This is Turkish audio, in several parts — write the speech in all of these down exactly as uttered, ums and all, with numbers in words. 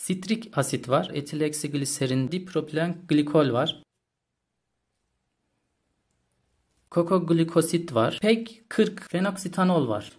Sitrik asit var. Etilheksigliserin dipropilen glikol var. Kokoglikosit var. P E G kırk fenoksitanol var.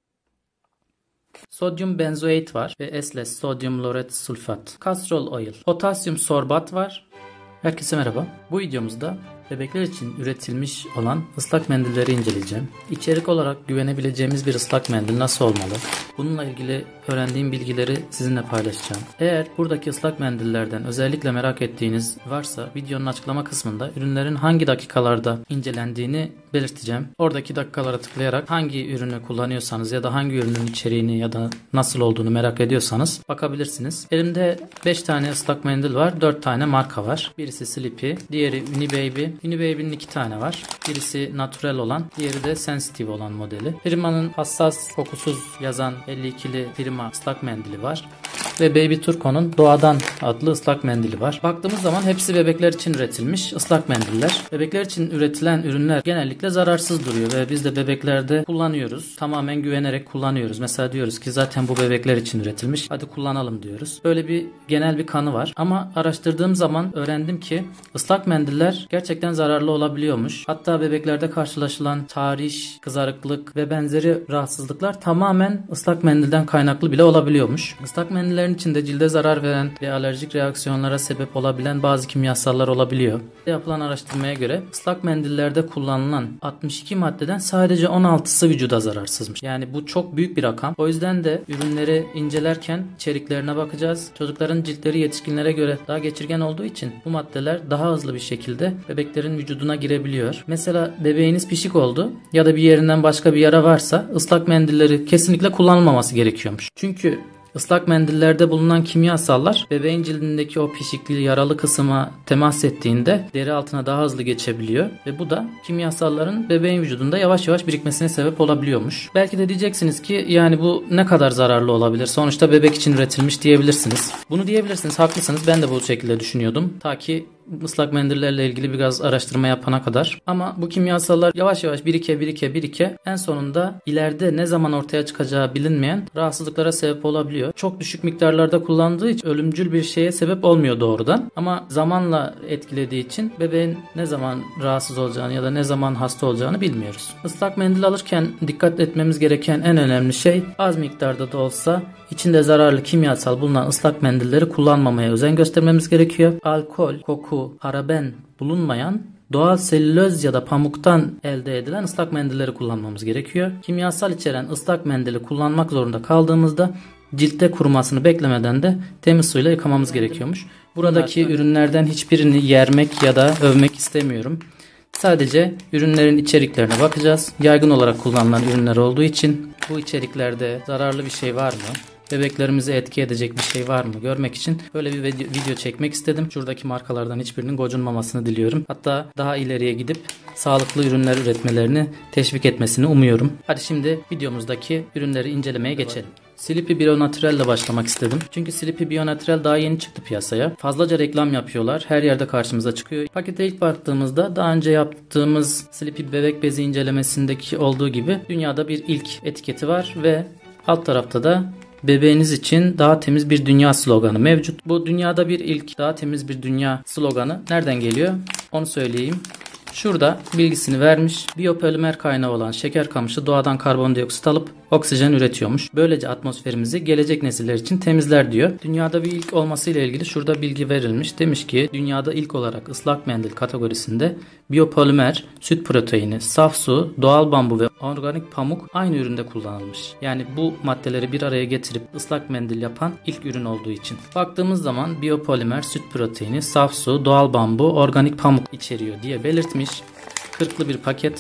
Sodyum benzoat var ve S-less sodyum loret sulfat. Kastrol oil. Potasyum sorbat var. Herkese merhaba. Bu videomuzda bebekler için üretilmiş olan ıslak mendilleri inceleyeceğim. İçerik olarak güvenebileceğimiz bir ıslak mendil nasıl olmalı? Bununla ilgili öğrendiğim bilgileri sizinle paylaşacağım. Eğer buradaki ıslak mendillerden özellikle merak ettiğiniz varsa videonun açıklama kısmında ürünlerin hangi dakikalarda incelendiğini belirteceğim. Oradaki dakikalara tıklayarak hangi ürünü kullanıyorsanız ya da hangi ürünün içeriğini ya da nasıl olduğunu merak ediyorsanız bakabilirsiniz. Elimde beş tane ıslak mendil var. dört tane marka var. Birisi Sleepy, diğeri Unibaby. Unibaby'nin iki tane var. Birisi natural olan, diğeri de sensitive olan modeli. Firmanın hassas, kokusuz yazan elli ikili firma ıslak mendili var. Ve Baby Turco'nun Doğadan adlı ıslak mendili var. Baktığımız zaman hepsi bebekler için üretilmiş ıslak mendiller. Bebekler için üretilen ürünler genellikle zararsız duruyor ve biz de bebeklerde kullanıyoruz. Tamamen güvenerek kullanıyoruz. Mesela diyoruz ki zaten bu bebekler için üretilmiş. Hadi kullanalım diyoruz. Böyle bir genel bir kanı var. Ama araştırdığım zaman öğrendim ki ıslak mendiller gerçekten zararlı olabiliyormuş. Hatta bebeklerde karşılaşılan tahriş, kızarıklık ve benzeri rahatsızlıklar tamamen ıslak mendilden kaynaklı bile olabiliyormuş. Islak mendillerin içinde cilde zarar veren ve alerjik reaksiyonlara sebep olabilen bazı kimyasallar olabiliyor. Yapılan araştırmaya göre ıslak mendillerde kullanılan altmış iki maddeden sadece on altısı vücuda zararsızmış. Yani bu çok büyük bir rakam. O yüzden de ürünleri incelerken içeriklerine bakacağız. Çocukların ciltleri yetişkinlere göre daha geçirgen olduğu için bu maddeler daha hızlı bir şekilde bebeklerin vücuduna girebiliyor. Mesela bebeğiniz pişik oldu ya da bir yerinden başka bir yara varsa ıslak mendilleri kesinlikle kullanılmaması gerekiyormuş. Çünkü Islak mendillerde bulunan kimyasallar bebeğin cildindeki o pişikli yaralı kısma temas ettiğinde deri altına daha hızlı geçebiliyor ve bu da kimyasalların bebeğin vücudunda yavaş yavaş birikmesine sebep olabiliyormuş. Belki de diyeceksiniz ki yani bu ne kadar zararlı olabilir? Sonuçta bebek için üretilmiş diyebilirsiniz. Bunu diyebilirsiniz, haklısınız. Ben de bu şekilde düşünüyordum. Ta ki ıslak mendillerle ilgili biraz araştırma yapana kadar. Ama bu kimyasallar yavaş yavaş birike birike birike en sonunda ileride ne zaman ortaya çıkacağı bilinmeyen rahatsızlıklara sebep olabiliyor. Çok düşük miktarlarda kullandığı için ölümcül bir şeye sebep olmuyor doğrudan. Ama zamanla etkilediği için bebeğin ne zaman rahatsız olacağını ya da ne zaman hasta olacağını bilmiyoruz. Islak mendil alırken dikkat etmemiz gereken en önemli şey az miktarda da olsa içinde zararlı kimyasal bulunan ıslak mendilleri kullanmamaya özen göstermemiz gerekiyor. Alkol, koku, paraben bulunmayan doğal selüloz ya da pamuktan elde edilen ıslak mendilleri kullanmamız gerekiyor. Kimyasal içeren ıslak mendili kullanmak zorunda kaldığımızda ciltte kurumasını beklemeden de temiz suyla yıkamamız gerekiyormuş. Buradaki ürünlerden hiçbirini yermek ya da övmek istemiyorum. Sadece ürünlerin içeriklerine bakacağız. Yaygın olarak kullanılan ürünler olduğu için bu içeriklerde zararlı bir şey var mı? Bebeklerimize etki edecek bir şey var mı görmek için böyle bir video, video çekmek istedim. Şuradaki markalardan hiçbirinin gocunmamasını diliyorum. Hatta daha ileriye gidip sağlıklı ürünler üretmelerini teşvik etmesini umuyorum. Hadi şimdi videomuzdaki ürünleri incelemeye geçelim. Sleepy Bio Natural ile başlamak istedim. Çünkü Sleepy Bio Natural daha yeni çıktı piyasaya. Fazlaca reklam yapıyorlar. Her yerde karşımıza çıkıyor. Pakete ilk baktığımızda daha önce yaptığımız Sleepy bebek bezi incelemesindeki olduğu gibi dünyada bir ilk etiketi var ve alt tarafta da bebeğiniz için daha temiz bir dünya sloganı mevcut. Bu dünyada bir ilk daha temiz bir dünya sloganı nereden geliyor? Onu söyleyeyim. Şurada bilgisini vermiş. Biyopolimer kaynağı olan şeker kamışı doğadan karbondioksit alıp oksijen üretiyormuş. Böylece atmosferimizi gelecek nesiller için temizler diyor. Dünyada bir ilk olmasıyla ilgili şurada bilgi verilmiş. Demiş ki dünyada ilk olarak ıslak mendil kategorisinde biyopolimer, süt proteini, saf su, doğal bambu ve organik pamuk aynı üründe kullanılmış. Yani bu maddeleri bir araya getirip ıslak mendil yapan ilk ürün olduğu için. Baktığımız zaman biyopolimer, süt proteini, saf su, doğal bambu, organik pamuk içeriyor diye belirtmiş. kırklı bir paket.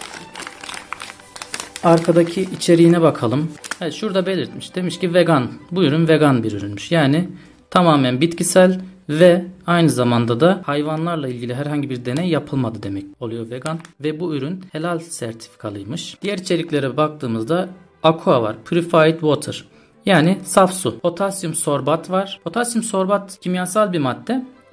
Arkadaki içeriğine bakalım. Evet, şurada belirtmiş. Demiş ki vegan. Bu ürün vegan bir ürünmüş. Yani tamamen bitkisel ve aynı zamanda da hayvanlarla ilgili herhangi bir deney yapılmadı demek oluyor vegan. Ve bu ürün helal sertifikalıymış. Diğer içeriklere baktığımızda aqua var. Purified water. Yani saf su. Potasyum sorbat var. Potasyum sorbat kimyasal bir madde.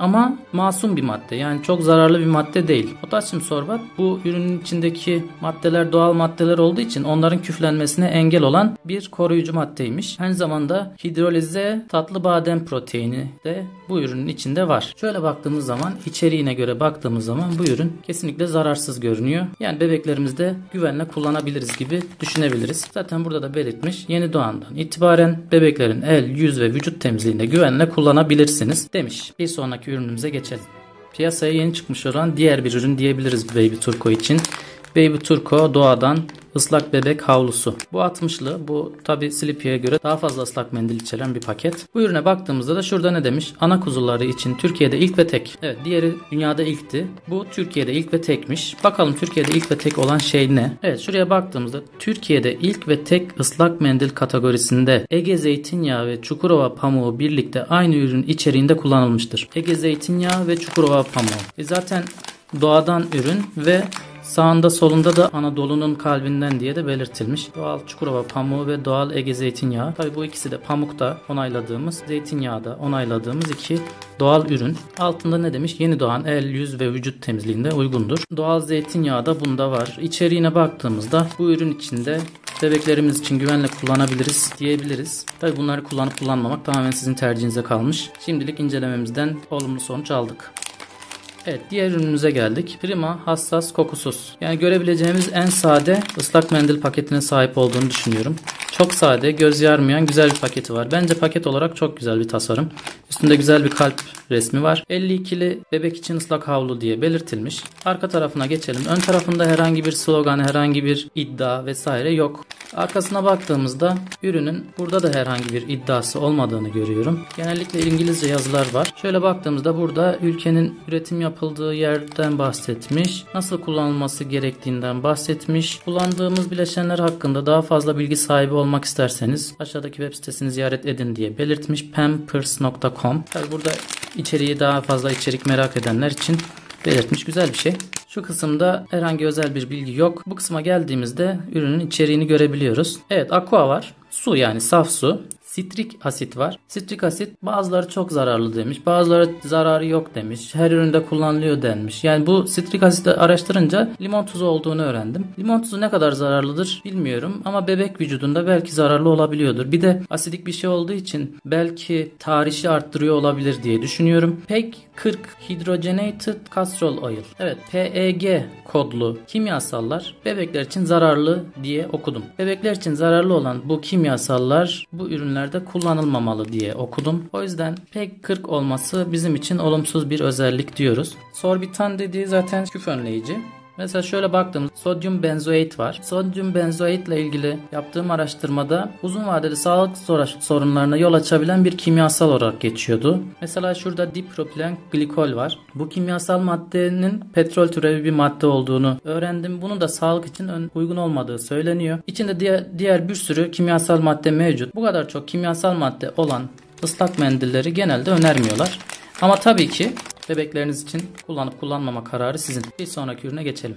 ama masum bir madde. Yani çok zararlı bir madde değil. Potasyum sorbat bu ürünün içindeki maddeler doğal maddeler olduğu için onların küflenmesine engel olan bir koruyucu maddeymiş. Aynı zamanda hidrolize tatlı badem proteini de bu ürünün içinde var. Şöyle baktığımız zaman, içeriğine göre baktığımız zaman bu ürün kesinlikle zararsız görünüyor. Yani bebeklerimizde güvenle kullanabiliriz gibi düşünebiliriz. Zaten burada da belirtmiş, yeni doğandan itibaren bebeklerin el, yüz ve vücut temizliğinde güvenle kullanabilirsiniz demiş. Bir sonraki ürünümüze geçelim. Piyasaya yeni çıkmış olan diğer bir ürün diyebiliriz Baby Turco için. Baby Turco doğadan ıslak bebek havlusu. Bu altmışlı. Bu tabi Sleepy'ye göre daha fazla ıslak mendil içeren bir paket. Bu ürüne baktığımızda da şurada ne demiş? Ana kuzuları için Türkiye'de ilk ve tek. Evet, diğeri dünyada ilkti. Bu Türkiye'de ilk ve tekmiş. Bakalım Türkiye'de ilk ve tek olan şey ne? Evet, şuraya baktığımızda Türkiye'de ilk ve tek ıslak mendil kategorisinde Ege zeytinyağı ve Çukurova pamuğu birlikte aynı ürün içeriğinde kullanılmıştır. Ege zeytinyağı ve Çukurova pamuğu. E zaten doğadan ürün ve sağında solunda da Anadolu'nun kalbinden diye de belirtilmiş. Doğal Çukurova pamuğu ve doğal Ege zeytinyağı. Tabi bu ikisi de pamukta onayladığımız, zeytinyağı da onayladığımız iki doğal ürün. Altında ne demiş? Yeni doğan el, yüz ve vücut temizliğinde uygundur. Doğal zeytinyağı da bunda var. İçeriğine baktığımızda bu ürün içinde bebeklerimiz için güvenle kullanabiliriz diyebiliriz. Tabi bunları kullanıp kullanmamak tamamen sizin tercihinize kalmış. Şimdilik incelememizden olumlu sonuç aldık. Evet, diğer ürünümüze geldik. Prima hassas kokusuz. Yani görebileceğimiz en sade ıslak mendil paketine sahip olduğunu düşünüyorum. Çok sade, göz yarmayan güzel bir paketi var. Bence paket olarak çok güzel bir tasarım. Üstünde güzel bir kalp resmi var. elli ikili bebek için ıslak havlu diye belirtilmiş. Arka tarafına geçelim. Ön tarafında herhangi bir slogan, herhangi bir iddia vesaire yok. Arkasına baktığımızda ürünün burada da herhangi bir iddiası olmadığını görüyorum. Genellikle İngilizce yazılar var. Şöyle baktığımızda burada ülkenin üretim yapıldığı yerden bahsetmiş. Nasıl kullanılması gerektiğinden bahsetmiş. Kullandığımız bileşenler hakkında daha fazla bilgi sahibi olmak isterseniz aşağıdaki web sitesini ziyaret edin diye belirtmiş. pampers nokta com. Tabi burada içeriği daha fazla içerik merak edenler için belirtmiş. Güzel bir şey. Şu kısımda herhangi özel bir bilgi yok. Bu kısma geldiğimizde ürünün içeriğini görebiliyoruz. Evet, aqua var. Su, yani saf su. Sitrik asit var. Sitrik asit bazıları çok zararlı demiş. Bazıları zararı yok demiş. Her üründe kullanılıyor denmiş. Yani bu sitrik asiti araştırınca limon tuzu olduğunu öğrendim. Limon tuzu ne kadar zararlıdır bilmiyorum ama bebek vücudunda belki zararlı olabiliyordur. Bir de asidik bir şey olduğu için belki tahrişi arttırıyor olabilir diye düşünüyorum. P E G kırk Hydrogenated Castor Oil. Evet, P E G kodlu kimyasallar bebekler için zararlı diye okudum. Bebekler için zararlı olan bu kimyasallar bu ürünler kullanılmamalı diye okudum. O yüzden P E G kırk olması bizim için olumsuz bir özellik diyoruz. Sorbitan dediği zaten küf önleyici. Mesela şöyle baktığımız sodyum benzoat var. Sodyum benzoat ile ilgili yaptığım araştırmada uzun vadeli sağlık sorunlarına yol açabilen bir kimyasal olarak geçiyordu. Mesela şurada dipropilen glikol var. Bu kimyasal maddenin petrol türevi bir madde olduğunu öğrendim. Bunun da sağlık için uygun olmadığı söyleniyor. İçinde diğer, diğer bir sürü kimyasal madde mevcut. Bu kadar çok kimyasal madde olan ıslak mendilleri genelde önermiyorlar. Ama tabii ki bebekleriniz için kullanıp kullanmama kararı sizin. Bir sonraki ürüne geçelim.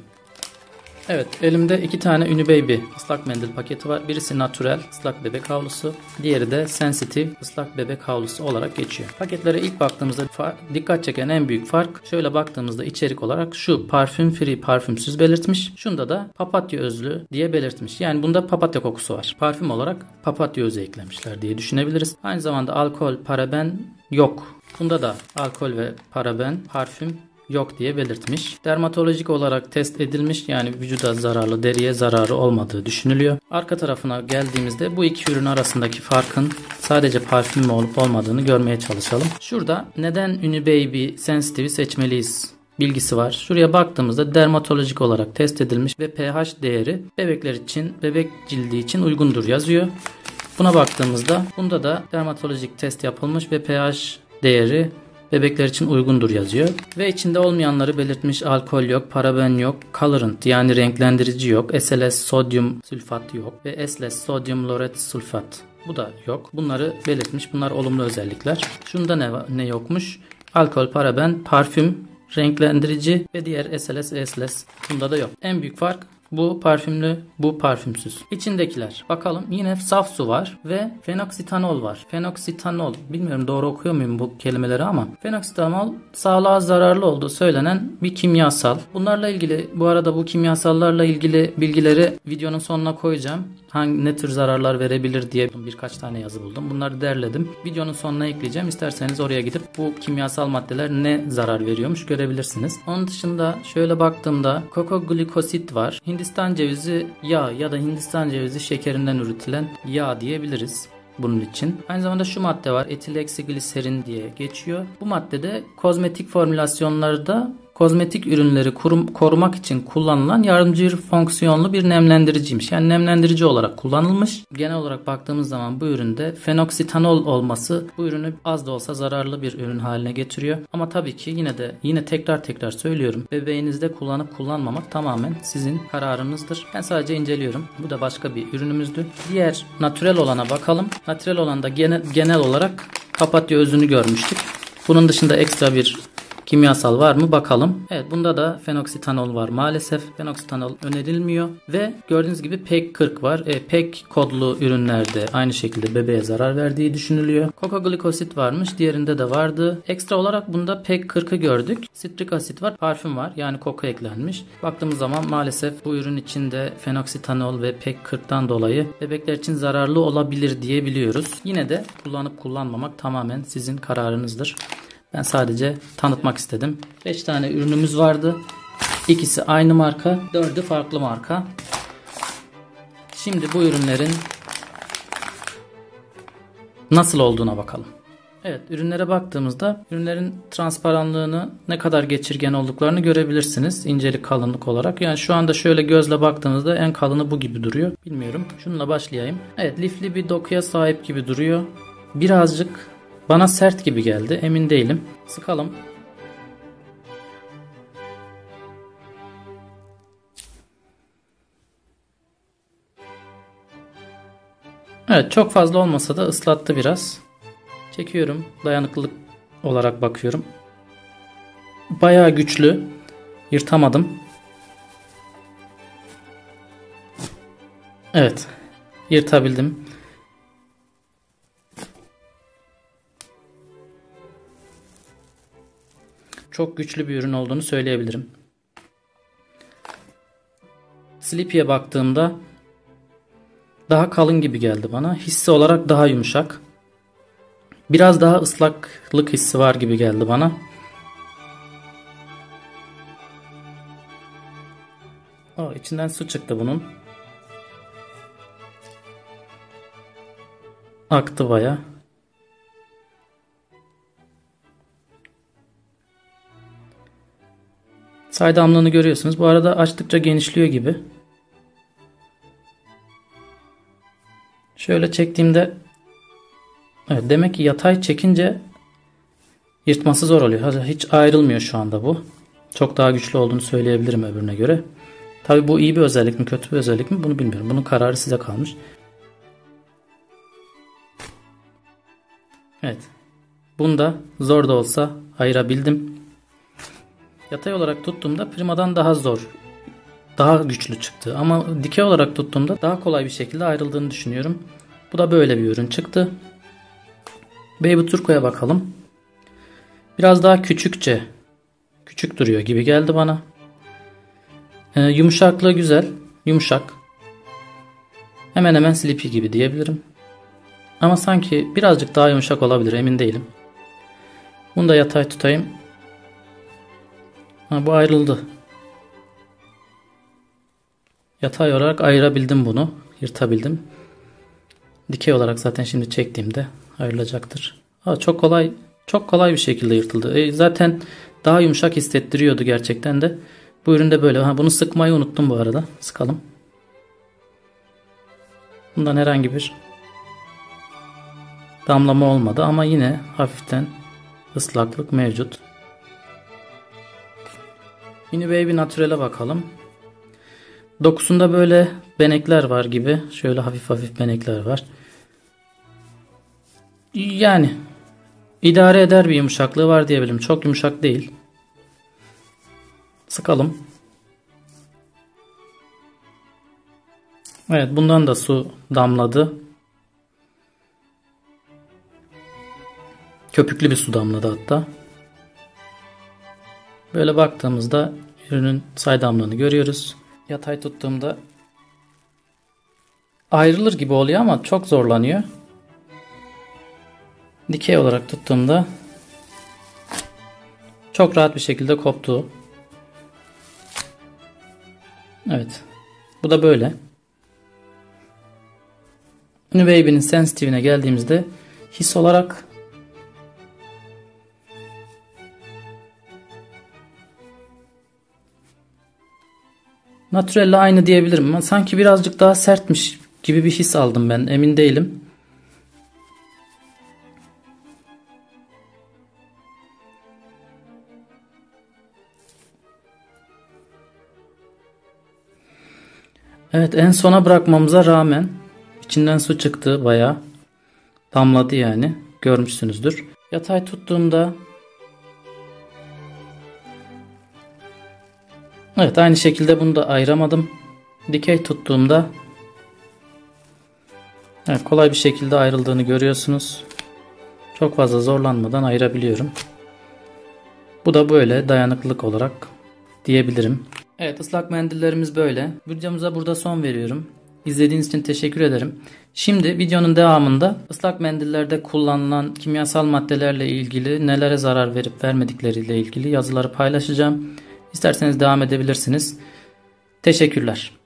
Evet, elimde iki tane Unibaby ıslak mendil paketi var. Birisi Natural ıslak bebek havlusu, diğeri de Sensitive ıslak bebek havlusu olarak geçiyor. Paketlere ilk baktığımızda dikkat çeken en büyük fark, şöyle baktığımızda içerik olarak şu parfüm free, parfümsüz belirtmiş. Şunda da papatya özlü diye belirtmiş. Yani bunda papatya kokusu var. Parfüm olarak papatya özü eklemişler diye düşünebiliriz. Aynı zamanda alkol, paraben yok. Bunda da alkol ve paraben, parfüm yok diye belirtmiş. Dermatolojik olarak test edilmiş, yani vücuda zararlı, deriye zararı olmadığı düşünülüyor. Arka tarafına geldiğimizde bu iki ürün arasındaki farkın sadece parfüm mü olup olmadığını görmeye çalışalım. Şurada neden Unibaby Sensitive'i seçmeliyiz bilgisi var. Şuraya baktığımızda dermatolojik olarak test edilmiş ve pH değeri bebekler için, bebek cildi için uygundur yazıyor. Buna baktığımızda bunda da dermatolojik test yapılmış ve pH değeri bebekler için uygundur yazıyor. Ve içinde olmayanları belirtmiş: alkol yok, paraben yok, colorant yani renklendirici yok, S L S sodyum sülfat yok ve S L S sodyum lauret sulfat. Bu da yok. Bunları belirtmiş. Bunlar olumlu özellikler. Şunda ne, ne yokmuş? Alkol, paraben, parfüm, renklendirici ve diğer S L S, E S L S. Bunda da yok. En büyük fark Bu parfümlü, bu parfümsüz. İçindekiler. Bakalım, yine saf su var ve fenoksitanol var. Fenoksitanol, bilmiyorum doğru okuyor muyum bu kelimeleri ama fenoksitanol sağlığa zararlı olduğu söylenen bir kimyasal. Bunlarla ilgili, bu arada bu kimyasallarla ilgili bilgileri videonun sonuna koyacağım. Hangi, ne tür zararlar verebilir diye birkaç tane yazı buldum. Bunları derledim. Videonun sonuna ekleyeceğim. İsterseniz oraya gidip bu kimyasal maddeler ne zarar veriyormuş görebilirsiniz. Onun dışında şöyle baktığımda kokoglikosit var. Hindistan cevizi yağı ya da Hindistan cevizi şekerinden üretilen yağ diyebiliriz bunun için. Aynı zamanda şu madde var. Etileksiglisserin diye geçiyor. Bu maddede kozmetik formülasyonlarda kozmetik ürünleri korum, korumak için kullanılan yardımcı fonksiyonlu bir nemlendiriciymiş. Yani nemlendirici olarak kullanılmış. Genel olarak baktığımız zaman bu üründe fenoksitanol olması bu ürünü az da olsa zararlı bir ürün haline getiriyor. Ama tabii ki yine de yine tekrar tekrar söylüyorum. Bebeğinizde kullanıp kullanmamak tamamen sizin kararınızdır. Ben sadece inceliyorum. Bu da başka bir ürünümüzdü. Diğer natürel olana bakalım. Natürel olanda genel, genel olarak papatya özünü görmüştük. Bunun dışında ekstra bir kimyasal var mı bakalım. Evet, bunda da fenoksitanol var maalesef. Fenoksitanol önerilmiyor ve gördüğünüz gibi P E C kırk var. E, P E C kodlu ürünlerde aynı şekilde bebeğe zarar verdiği düşünülüyor. Kokoglikosit varmış. Diğerinde de vardı. Ekstra olarak bunda P E C kırkı gördük. Sitrik asit var. Parfüm var. Yani koku eklenmiş. Baktığımız zaman maalesef bu ürün içinde fenoksitanol ve P E C kırktan dolayı bebekler için zararlı olabilir diyebiliyoruz. Yine de kullanıp kullanmamak tamamen sizin kararınızdır. Ben sadece tanıtmak istedim. beş tane ürünümüz vardı. İkisi aynı marka, dördü farklı marka. Şimdi bu ürünlerin nasıl olduğuna bakalım. Evet, ürünlere baktığımızda ürünlerin transparanlığını, ne kadar geçirgen olduklarını görebilirsiniz incelik kalınlık olarak. Yani şu anda şöyle gözle baktığınızda en kalını bu gibi duruyor. Bilmiyorum. Şununla başlayayım. Evet, lifli bir dokuya sahip gibi duruyor. Birazcık bana sert gibi geldi. Emin değilim. Sıkalım. Evet, çok fazla olmasa da ıslattı biraz. Çekiyorum. Dayanıklılık olarak bakıyorum. Bayağı güçlü. Yırtamadım. Evet. Yırtabildim. Çok güçlü bir ürün olduğunu söyleyebilirim. Sleepy'ye baktığımda daha kalın gibi geldi bana. Hissi olarak daha yumuşak. Biraz daha ıslaklık hissi var gibi geldi bana. Aa, içinden su çıktı bunun. Aktı baya. Saydamlığını görüyorsunuz. Bu arada açtıkça genişliyor gibi. Şöyle çektiğimde, evet, demek ki yatay çekince yırtması zor oluyor. Hiç ayrılmıyor şu anda bu. Çok daha güçlü olduğunu söyleyebilirim öbürüne göre. Tabii bu iyi bir özellik mi, kötü bir özellik mi bunu bilmiyorum. Bunun kararı size kalmış. Evet. Bunda zor da olsa ayırabildim. Yatay olarak tuttuğumda Prima'dan daha zor, daha güçlü çıktı. Ama dikey olarak tuttuğumda daha kolay bir şekilde ayrıldığını düşünüyorum. Bu da böyle bir ürün çıktı. Baby Turco'ya bakalım. Biraz daha küçükçe, küçük duruyor gibi geldi bana. Ee, yumuşaklığı güzel, yumuşak. Hemen hemen Sleepy gibi diyebilirim. Ama sanki birazcık daha yumuşak olabilir, emin değilim. Bunu da yatay tutayım. Ha, bu ayrıldı. Yatay olarak ayırabildim bunu. Yırtabildim. Dikey olarak zaten şimdi çektiğimde ayrılacaktır. Ha, çok kolay çok kolay bir şekilde yırtıldı. E, zaten daha yumuşak hissettiriyordu gerçekten de. Bu üründe böyle. Ha, bunu sıkmayı unuttum bu arada. Sıkalım. Bundan herhangi bir damlama olmadı ama yine hafiften ıslaklık mevcut. Mini Baby Natural'e bakalım. Dokusunda böyle benekler var gibi. Şöyle hafif hafif benekler var. Yani idare eder bir yumuşaklığı var diyebilirim. Çok yumuşak değil. Sıkalım. Evet, bundan da su damladı. Köpüklü bir su damladı hatta. Böyle baktığımızda ürünün saydamlığını görüyoruz. Yatay tuttuğumda ayrılır gibi oluyor ama çok zorlanıyor. Dikey olarak tuttuğumda çok rahat bir şekilde koptu. Evet. Bu da böyle. Nubaby'nin Sensitive'ine geldiğimizde his olarak Naturelle aynı diyebilirim ama sanki birazcık daha sertmiş gibi bir his aldım ben. Emin değilim. Evet, en sona bırakmamıza rağmen içinden su çıktı, bayağı damladı yani, görmüşsünüzdür. Yatay tuttuğumda evet, aynı şekilde bunu da ayıramadım. Dikey tuttuğumda evet, kolay bir şekilde ayrıldığını görüyorsunuz. Çok fazla zorlanmadan ayırabiliyorum. Bu da böyle dayanıklılık olarak diyebilirim. Evet, ıslak mendillerimiz böyle. Videomuza burada son veriyorum. İzlediğiniz için teşekkür ederim. Şimdi videonun devamında ıslak mendillerde kullanılan kimyasal maddelerle ilgili, nelere zarar verip vermedikleriyle ilgili yazıları paylaşacağım. İsterseniz devam edebilirsiniz. Teşekkürler.